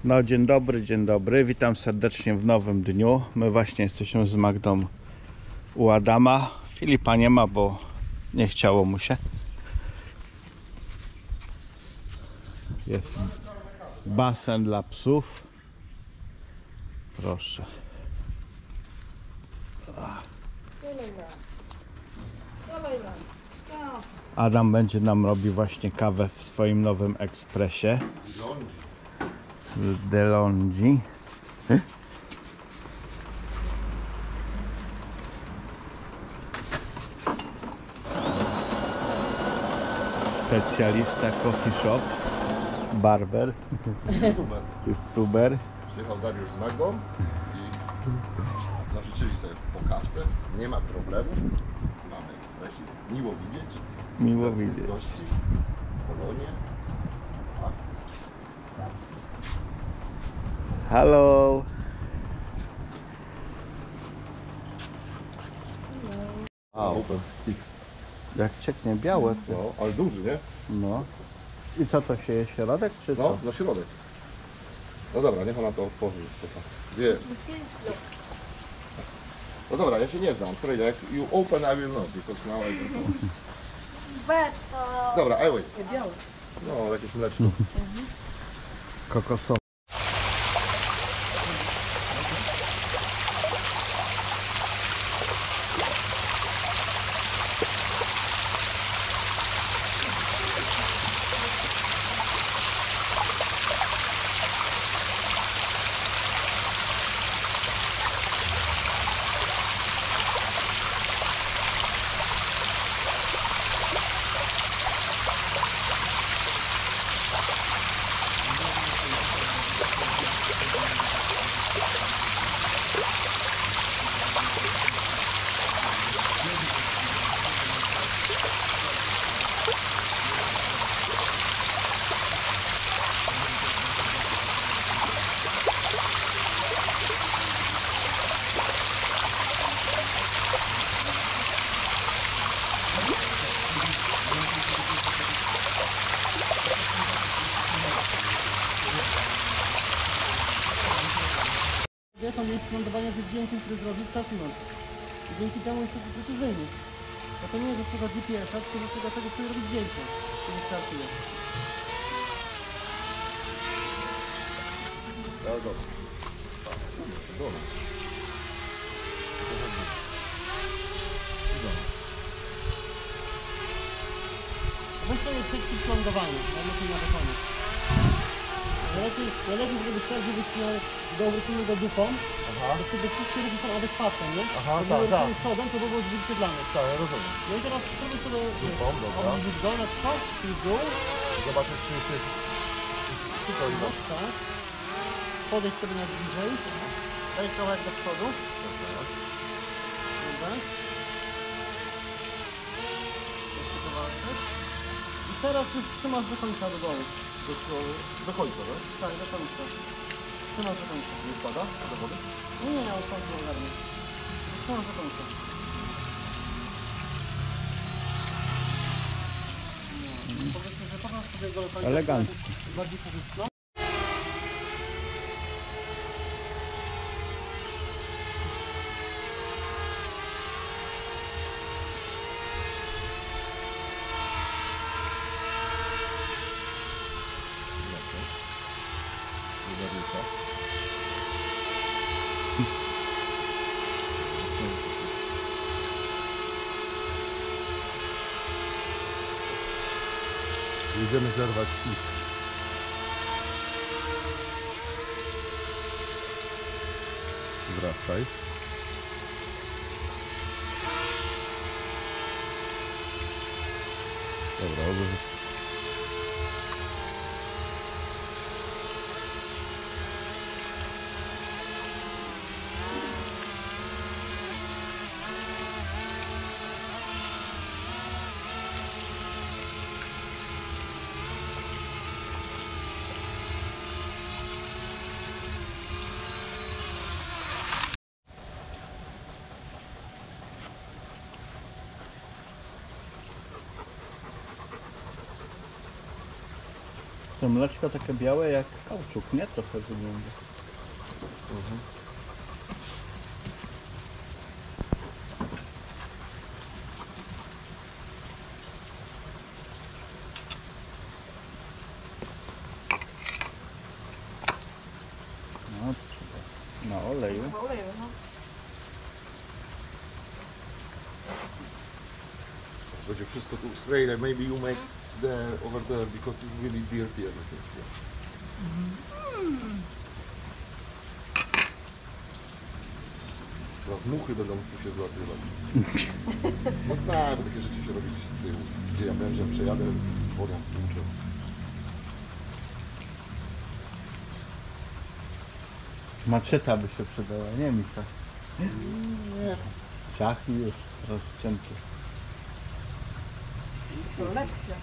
No dzień dobry, witam serdecznie w nowym dniu. My właśnie jesteśmy z Magdą u Adama. Filipa nie ma, bo nie chciało mu się. Jest basen dla psów. Proszę. Adam będzie nam robił właśnie kawę w swoim nowym ekspresie DeLonghi. Specjalista coffee shop, barber, youtuber. Przyjechał Dariusz z Magdą i zażyczyli sobie po kawce. Nie ma problemu. Mamy ekspresik. Miło widzieć. Miło widzieć. Gości. Polonie. Hello. Wow. Jak cieknie białe. Ty. No, ale duży, nie? No. I co to się je środek czy No, co? na środek. No dobra, niech ona to otworzy jeszcze tak. Wie. No dobra, ja się nie znam. Sorry, jak you open, I will not, because now I don't know. Dobra, I wait. No, jakieś mleczko. Kokosowe. To miejsce lądowania ze zdjęciem, które zrobił Stasiunąc. I dzięki temu jest to precyzyjny. Bo to nie jest zasługa GPS-a, tylko zasługa tego, który robi zdjęcie, kiedy startuje. Ale dobra. Dobra. Weź sobie przed lądowaniem, ale lepiej na wykonanie. Najlepiej, żeby wystarczy, żebyś miał do obrócenia dupą, to wtedy wszystkie ruchy są adekwatne, nie? Aha, to tak. przodem, to by było zwierciedlane. Tak, ja rozumiem. No i teraz spróbuj sobie dobra. obrócić go na przykład, i w dół. Zobaczyć, czy się stoi. No, tak. Podejdź sobie na bliżej. Daj kawałek do przodu. Dobra. Jeszcze kawałek. I teraz już trzymasz do końca do dołu. Do końca, tak? Tak, do końca. Trzymasz do końca. Nie spada do wody? Nie, on sam się ogarnie. Trzymasz do końca. No. Powiedzmy, że popatrz sobie do końca. Elegancko. Bardziej korzystno. Idziemy zerwać ich. Wracaj. Dobra, odłożę. To mleczko takie białe jak kauczuk, nie? Trochę wygląda. No, trzeba na oleju. Będzie wszystko tu straight. Maybe you make over there because it's really dirty everything. Teraz muchy będą tu się zlatywać. No tak, bo takie rzeczy się robi gdzieś z tyłu. Gdzie ja wężem przejadę, wodą stłuczę. Maczeta by się przydała, nie Misa? Nie. Ciach i już rozcięty. To lepsze.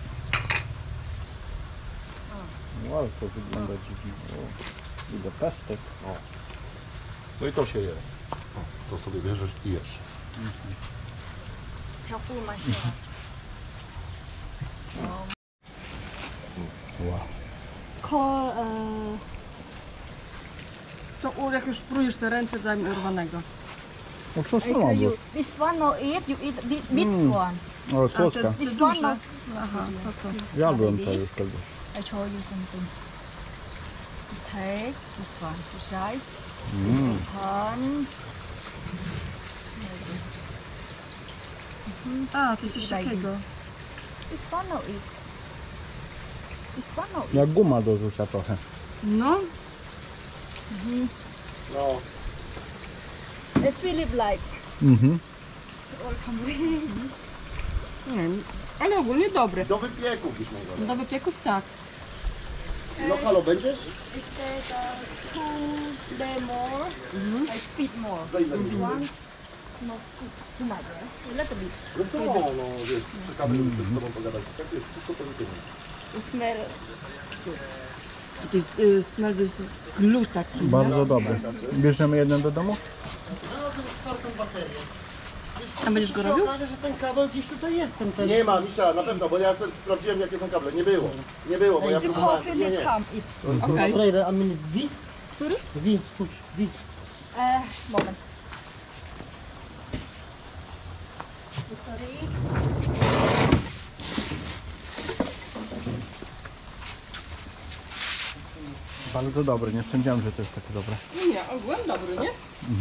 Wow, to wygląda dziwnie. O, i do pestek. O. No i to się je. O, to sobie bierzesz i jesz. Tofu maszyna. Wow. To jak już sprujesz te ręce, daj mi urwanego. No co to You, this one no eat, you eat this one. O, słodka. This one no. Aha, to to. Jadłem to już kiedyś. I show you something. You take this one, this rice. Turn. A, to jest coś takiego. This one no eat. This one no eat. Jak guma do rzucia trochę. No, No, I feel it like Mhm. all come with. nie wiem, ale ogólnie dobry. do wypieków byś mogła. Do wypieków tak. No halo, będziesz? It's take 2 day more. I speed more. Za ile? One, no too much, right? A little bit. No co, no wiesz, czekamy, żeby z tobą pogadać. Tak jest, wszystko pozytywnie. The smell. To jest smell this glue taki. Bardzo dobry. Bierzemy jeden do domu? A będziesz go robił? Okaże, że ten kabel gdzieś tutaj jest, ten też. Nie ma, Misza, na pewno, bo ja sobie sprawdziłem, jakie są kable. Nie było. Nie było, bo ja The próbowałem. coffee Nie, they nie. come it. Okej. Freire, a minute, this? Sorry? This, push, this. Moment. Sorry. Bardzo dobry, nie sądziłem, że to jest takie dobre. Nie, ogółem dobry, nie?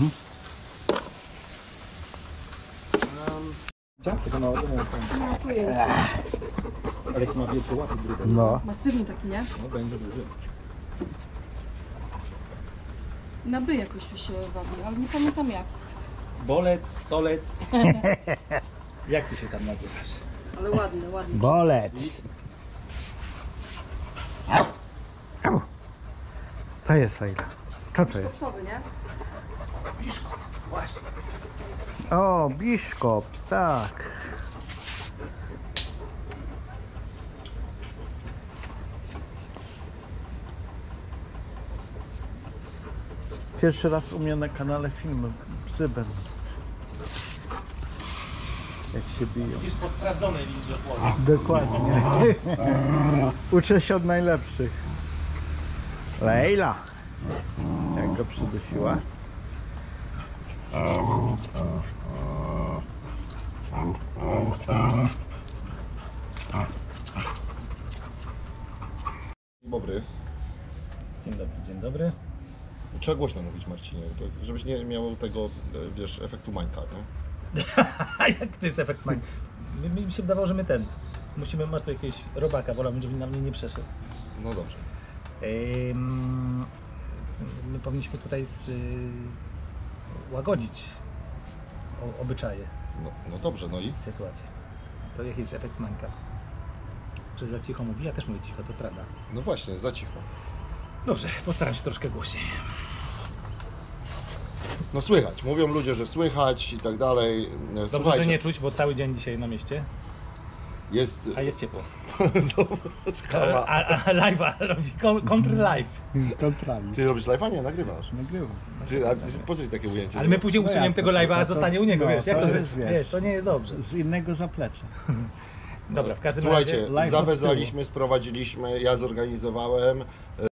Ale jak ma wielkie łapy grube, No. Masywny taki, nie? no będzie duży. Na by jakoś się wabi, ale nie pamiętam jak. Bolec, stolec. Jak ty się tam nazywasz? Ale ładny, ładny. Bolec. To jest Leila. Co to jest? Sowy, nie? O, biszkop, tak. Pierwszy raz u mnie na kanale filmy psy będą. Jak się biją. Widzisz po sprawdzonej linii opłonie. Dokładnie. Uczę się od najlepszych. Leila. Jak go przydusiła. Dobry. Dzień dobry, dzień dobry. Trzeba głośno mówić, Marcinie, to, żebyś nie miał tego, wiesz, efektu Mańka, nie? A jak to jest efekt Mań? Mi się wydawało, że my musimy, masz tu jakiegoś robaka, wolałbym, żeby na mnie nie przeszedł. No dobrze. My powinniśmy tutaj łagodzić obyczaje, No dobrze, no i? sytuację. To jaki jest efekt Mańka? Że za cicho mówi, ja też mówię cicho, to prawda. No właśnie, za cicho. Dobrze, postaram się troszkę głośniej. No słychać, mówią ludzie, że słychać i tak dalej. Dobrze, Słuchajcie, że nie czuć, bo cały dzień dzisiaj na mieście, jest... a jest ciepło. Zobacz, A live'a robi, kontr live. Kontrami. Ty robisz live'a? Nie, nagrywasz. Nagrywam. Po co ci takie ujęcie? Ale my później usuniemy jak tego to? live'a, a To- zostanie u niego, no, wiesz, jak to to jest, wiesz. wiesz, to nie jest dobrze. Z innego zaplecza. Dobra, w każdym Słuchajcie, razie... live od zawezwaliśmy, sprowadziliśmy, ja zorganizowałem.